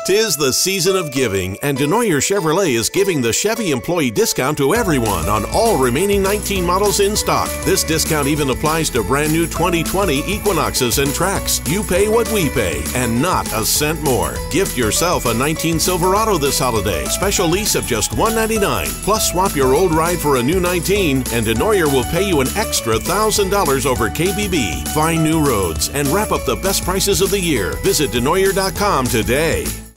'Tis the season of giving, and DeNooyer Chevrolet is giving the Chevy employee discount to everyone on all remaining 19 models in stock. This discount even applies to brand new 2020 Equinoxes and Trax. You pay what we pay, and not a cent more. Gift yourself a 19 Silverado this holiday. Special lease of just $199. Plus swap your old ride for a new 19, and DeNooyer will pay you an extra $1,000 over KBB. Find new roads and wrap up the best prices of the year. Visit DeNooyer.com today.